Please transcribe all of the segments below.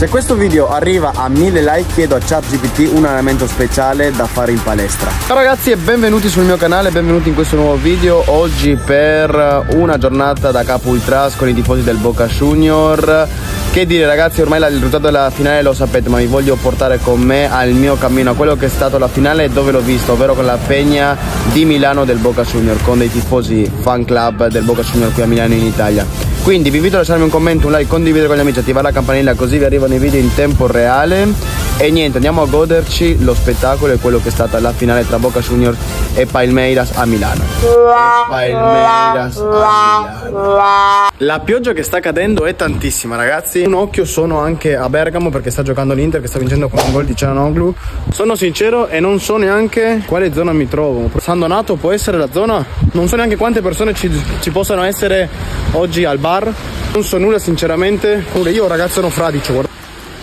Se questo video arriva a 1000 like chiedo a ChatGPT un allenamento speciale da fare in palestra. Ciao ragazzi e benvenuti sul mio canale, benvenuti in questo nuovo video. Oggi per una giornata da Capo Ultras con i tifosi del Boca Junior. Che dire ragazzi, ormai il risultato della finale lo sapete, ma vi voglio portare con me al mio cammino, a quello che è stato la finale e dove l'ho visto, ovvero con la Peña di Milano del Boca Junior, con dei tifosi fan club del Boca Junior qui a Milano in Italia. Quindi vi invito a lasciarmi un commento, un like, condividere con gli amici, attivare la campanella così vi arrivano i video in tempo reale. E niente, andiamo a goderci lo spettacolo e quello che è stata la finale tra Boca Junior e Palmeiras a Milano. Palmeiras a Milano. La pioggia che sta cadendo è tantissima ragazzi. Un occhio sono anche a Bergamo perché sta giocando l'Inter che sta vincendo con un gol di Çalhanoğlu. Sono sincero e non so neanche quale zona mi trovo. San Donato può essere la zona? Non so neanche quante persone ci possano essere oggi al bar. Non so nulla sinceramente. Io ragazzi sono fradicio, guarda.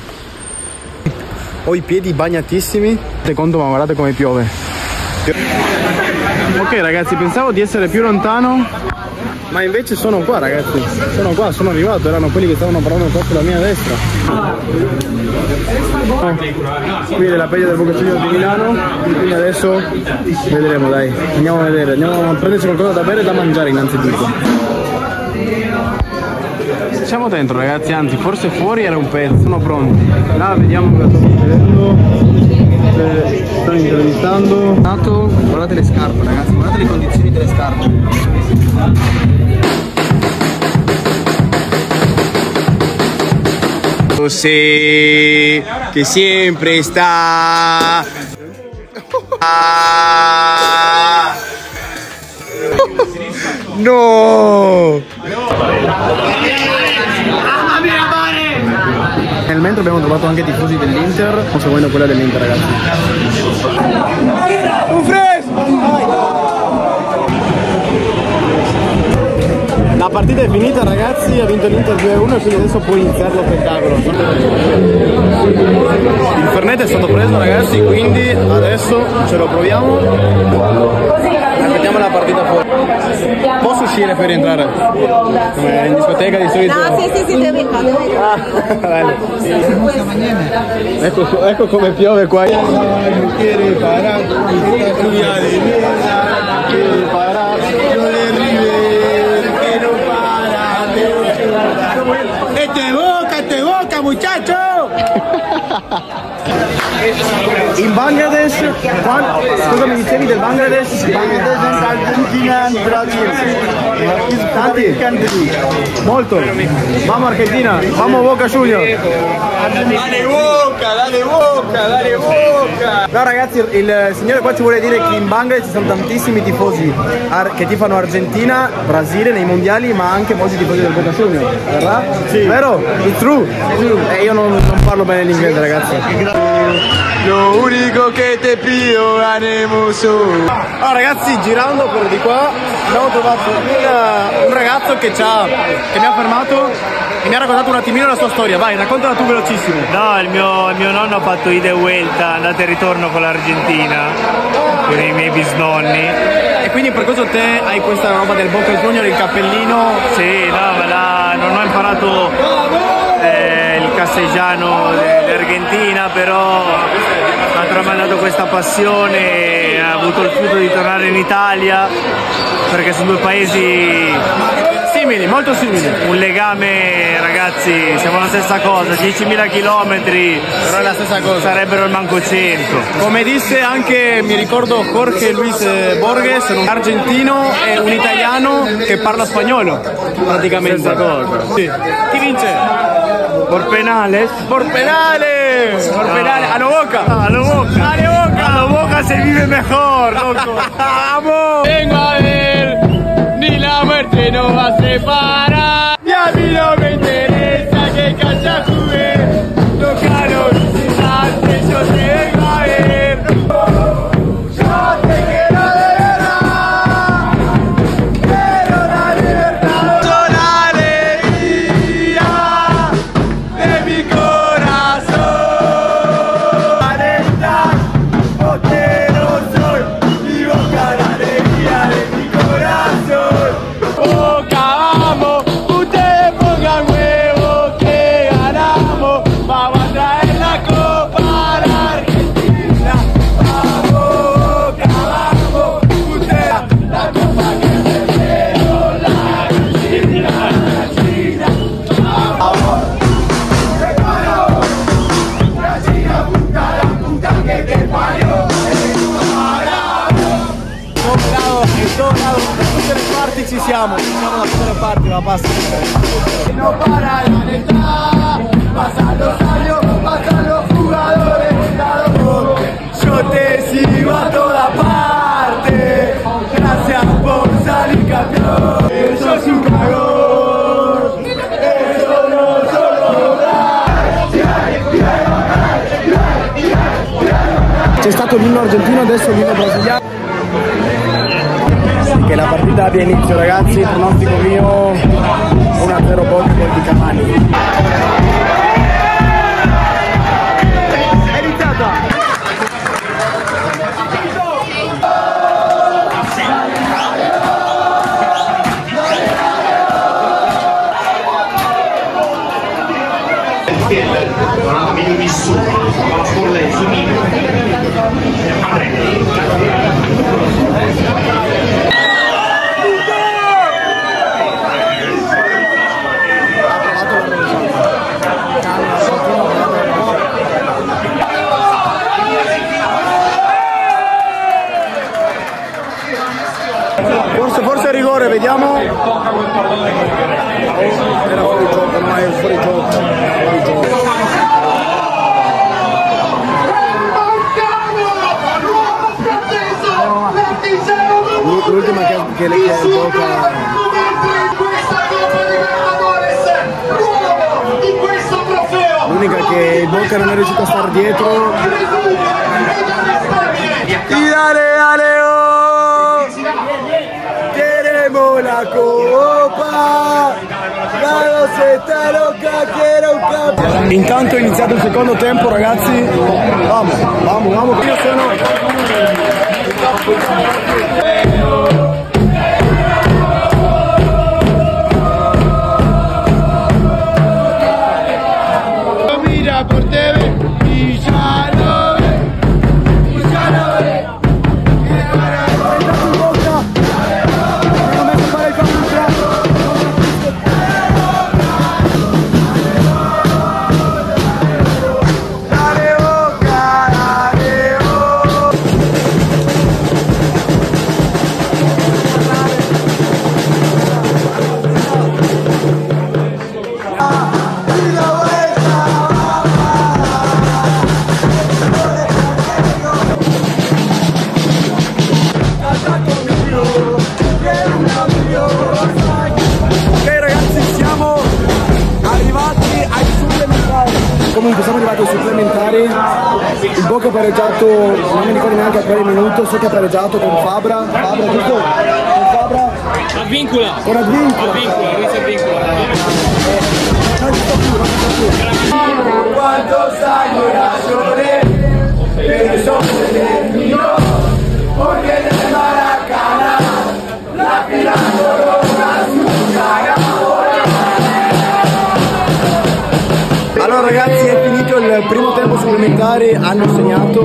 Ho i piedi bagnatissimi. Secondo, ma guardate come piove. Ok ragazzi, pensavo di essere più lontano, ma invece sono qua ragazzi. Sono qua, sono arrivato. Erano quelli che stavano parlando qua sulla mia destra. Qui è la Peña del Boca Junior di Milano. Quindi adesso vedremo, dai. Andiamo a vedere, andiamo a prenderci qualcosa da bere e da mangiare innanzitutto. Siamo dentro ragazzi, anzi forse fuori era un pezzo, sono pronti. Là vediamo cosa sto succedendo. Sto intervistando. Guardate le scarpe ragazzi, guardate le condizioni delle scarpe. José, che sempre sta. No! Nel mentre abbiamo trovato anche tifosi dell'Inter, sto seguendo quella dell'Inter ragazzi. Un fresco! La partita è finita ragazzi, ha vinto l'Inter 2-1 e quindi adesso può iniziare lo spettacolo. Il Fernet è stato preso ragazzi, quindi adesso ce lo proviamo. Aspettiamo la partita fuori. Posso uscire per rientrare? Come in discoteca di solito? No, sì, devi fare. Ecco come piove qua. Este boca, muchacho! In Bangladesh, cosa mi dicevi del Bangladesh? Bangladesh, Argentina e Brasile. Tanti? Molto. Vamos Argentina, vamos Boca Junior. Dale Boca, dale Boca, dale Boca. No ragazzi, il signore qua ci vuole dire che in Bangladesh ci sono tantissimi tifosi che tifano Argentina, Brasile nei mondiali, ma anche molti tifosi del Boca Junior, verrà? Sì. Vero? It's true? Io non parlo bene l'inglese ragazzi. Lo unico che te pido anemos. Allora ragazzi, girando per di qua abbiamo trovato un ragazzo che mi ha fermato e mi ha raccontato un attimino la sua storia. Vai, raccontala tu velocissimo. No, il mio nonno ha fatto ida e vuelta, andata e ritorno con l'Argentina, con i miei bisnonni. E quindi per questo te hai questa roba del Boca Junior, il cappellino? Sì, no, non ho imparato il castellano dell'Argentina, però ha tramandato questa passione, ha avuto il frutto di tornare in Italia, perché sono due paesi simili, molto simili. Un legame, ragazzi, siamo la stessa cosa, 10.000 chilometri, però è la stessa cosa. Sarebbero il manco 100. Come disse anche, mi ricordo, Jorge Luis Borges, un argentino e un italiano che parla spagnolo, praticamente. Stessa cosa. Sì. Chi vince? Por penales. Por penales. Por penales. A lo Boca. A lo Boca. A lo Boca. A lo Boca se vive mejor, loco. Vamos. Vengo a ver, ni la muerte nos va a separar. Y a mí no me interesa que cancha jugué. Tocaron antes, yo te vengo a ver. Yo te quiero de verdad. Quiero la libertad. Son la alegría de mi corazón. Alerta, botero soy. Mi boca la alegría de mi corazón. Boca, vamos. ci siamo da tutte le parti, la pasta. No para la letra, pasan los años, pasan los jugadores, yo te sigo a toda parte, gracias por salir campeón, sos un cagón, eso no solo da. C'è stato l'inno argentino, adesso l'inno brasiliano. Che la partita abbia inizio, ragazzi, pronostico mio 1-0 Boca, gol di Cavani. È iniziata! Non ha meglio nessuno, ma con lei su Forse rigore, vediamo. Era fuori gioco, no, è fuori gioco. L'ultima che le gioca. L'unica che il Boca non è riuscito a stare dietro. Queremos la copa, la rosetta loca, quiero un capo. Intanto è iniziato il secondo tempo, ragazzi. Vamos. Io sono... Mira por TV y ya lo ve. Comunque siamo arrivati ai supplementari, il Boca ha pareggiato, non mi ricordo neanche a quale minuto, so che ha pareggiato con Fabra, giusto? Con Fabra? Advíncula. Con Advíncula. Luis Advíncula. Non ci sto più. Quantos años la lloré, pero eso se terminó, porque en el Maracaná, la final corona su cara. Allora ragazzi, è finito il primo tempo supplementare, hanno segnato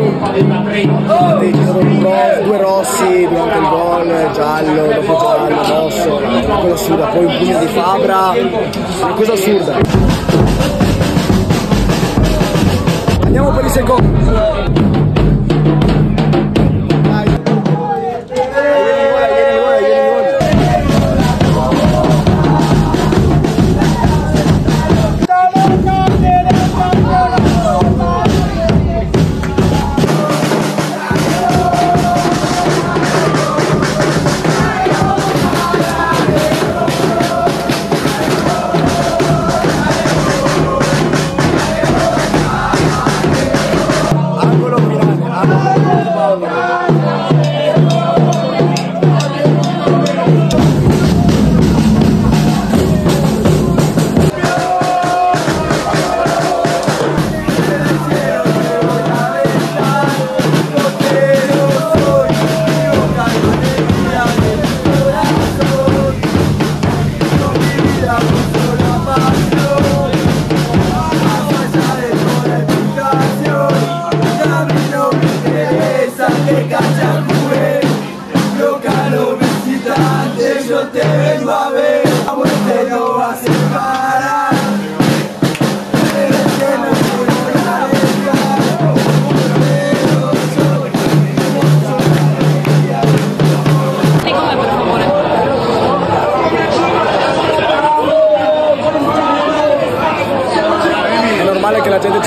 due rossi durante il gol, giallo, dopo giallo, rosso, una cosa assurda, poi un pugno di Fabra, una cosa assurda. Andiamo per il secondo.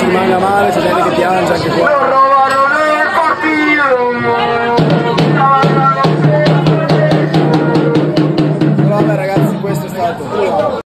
mangia male, c'è gente che piange anche qua.